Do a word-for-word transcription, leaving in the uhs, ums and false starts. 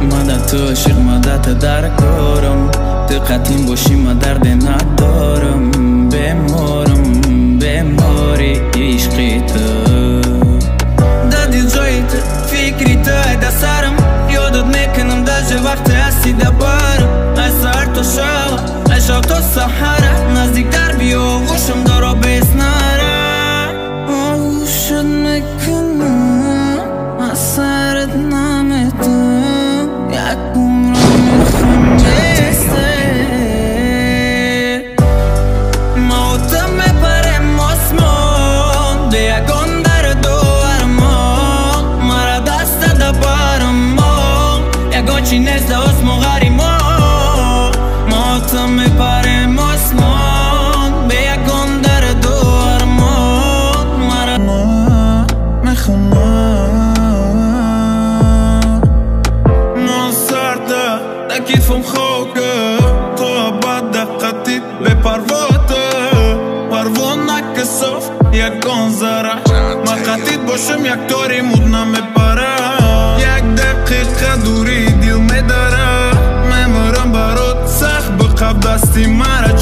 مدد تو عاشق مدد در کارم دقتیم باشی من درد ندارم بمارم بماری عشقی تو دادی جایی تو فکری تو ایده سرم یادت میکنم دجه وقت هستی دبارم از سر تو شب از شب تا سحره نزدیک در بیا غوشم دارا بیس نره آغوشت میکنم از سرت نمیدم یک عمر میخوام بیسته موتم میپرم آسمان به یکان در دو ارمان مرا دست دبارم ما یکان چی نزد آسمان غریما موتم میپرم آسمان به یکان در دو ارمان مرا میخوام کیفم خوکه تو آباد دقتی به پرواته پروان نکساف یکان زره ما قطید باشم یک طوری مود نمیپره یک دقیقه دوری دیل میداره میمورم برات سخت بقب دستی مرا